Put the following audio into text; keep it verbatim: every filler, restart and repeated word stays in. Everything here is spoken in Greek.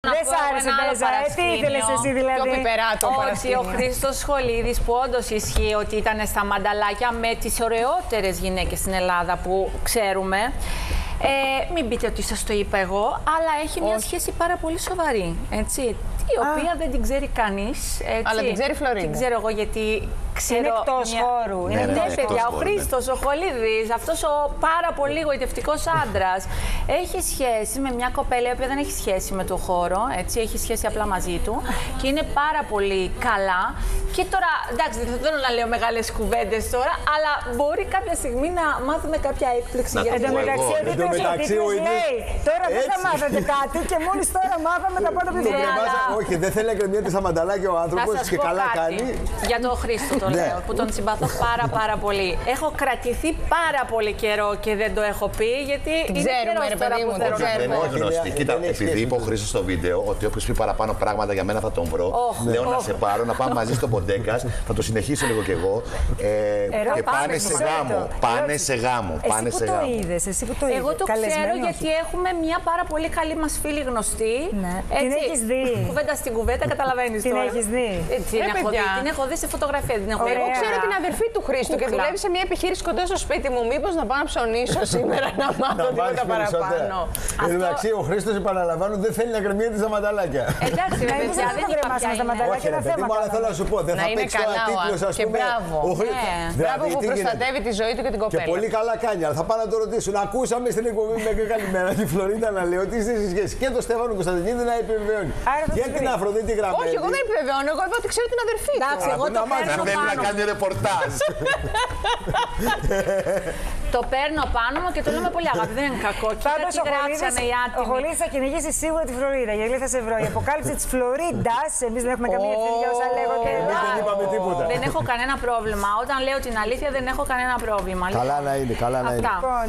Δεν σ' άρεσε, Μπέζα, ε, τι ήθελες εσύ δηλαδή? Το πιπεράτο ότι ο Χρήστος Σχολίδης, που όντως ισχύει ότι ήταν στα μανταλάκια με τις ωραιότερες γυναίκες στην Ελλάδα που ξέρουμε. Ε, μην πείτε ότι σας το είπα εγώ, αλλά έχει μια Όχι. σχέση πάρα πολύ σοβαρή, έτσι, η οποία δεν την ξέρει κανείς, έτσι. Αλλά την ξέρει η Φλωρίντα. Την ξέρω εγώ γιατί ξέρω... Είναι εκτός μια... χώρου. Ναι, Είναι ναι, εκτός παιδιά, ο χώρου, Χρήστος, ο Σχολίδης, αυτός ο πάρα πολύ γοητευτικός άντρας, έχει σχέση με μια κοπέλα η οποία δεν έχει σχέση με το χώρο, έτσι, έχει σχέση απλά μαζί του και είναι πάρα πολύ καλά. Και τώρα, εντάξει, δεν θέλω να λέω μεγάλες κουβέντες τώρα, αλλά μπορεί κάποια στιγμή να μάθουμε κάποια έκπληξη για Εν τω μεταξύ, ο τίτλος λέει, τώρα δεν θα μάθατε κάτι και μόλις τώρα μάθαμε τα πρώτα παιδιά. Όχι, δεν θέλει να κρεμιέται στα μανταλάκια ο άνθρωπος και καλά κάνει. Για τον Χρήστο το λέω, που τον συμπαθώ πάρα πάρα πολύ. Έχω κρατηθεί πάρα πολύ καιρό και δεν το έχω πει, γιατί είναι καιρός τώρα που θέλω να Δεν είναι γνωστή. Κοίτα, επειδή είπε ο Χρήστος στο βίντεο ότι όποιος πει παραπάνω πράγματα για μένα θα τον βρω, λέω να σε πάρω, να πάμε μαζί στο Ποντέκας, θα το συνεχίσω λίγο κι εγώ. Και πάνε σε γάμο. Πάνε σε γάμο. Εσύ που το είδες, εσύ που το είδες. Εγώ το ξέρω γιατί έχουμε μια πάρα πολύ καλή μας φίλη γνωστή. Την έχεις δει? Κουβέντα στην κουβέντα, καταλαβαίνεις Την τώρα. έχεις δει? Την έχω δει, την έχω δει σε φωτογραφία. Εγώ ξέρω την αδερφή του Χρήστου και δουλεύει σε μια επιχείρηση κοντά στο σπίτι μου. Μήπως να πάω να ψωνίσω σήμερα να μάθω τίποτα παραπάνω. Εν τω μεταξύ, ο Χρήστος, επαναλαμβάνω, δεν θέλει να κρεμιέται στα μανταλάκια. Εντάξει, ρε παιδιά, δεν κρεμάσουμε στα μανταλάκια. Όχι, ρε παιδί μου, αλλά θέλω να σου πω, δεν θα παίξει ο τίτλος, ας πούμε. Μπράβο που προστατεύει τη ζωή του και την κοπέλα. Και πολύ καλά κάνει, αλλά θα πάνε να το ρωτήσουν. Ακούσαμε στην εκπομπή με καλημέρα τη Φλωρίντα να λέει ότι είστε σε σχέση και το Στέφανο Κωνσταντινίδη να επιβεβαιώνει. Για την Αφροδίτη Γραμμένη. Όχι, εγώ δεν επιβεβαιώνω. Εγώ είπα ότι ξέρω την αδερφή του. Εντάξει, εγώ το παίρνω θέλει να κάνει ρεπορτάζ. Το παίρνω πάνω μου και το λέω με πολύ αγάπη. Δεν είναι κακό. Πάντως ο Χολίδης θα κυνηγήσει σίγουρα τη Φλωρίντα. Γιατί θα σε βρω. Η αποκάλυψη της Φλωρίντας, εμείς δεν έχουμε καμία ευθύνη για όσα λέγονται. Δεν είπαμε τίποτα. Δεν έχω κανένα πρόβλημα. Όταν λέω την αλήθεια δεν έχω κανένα πρόβλημα. Καλά να είναι, καλά να είναι.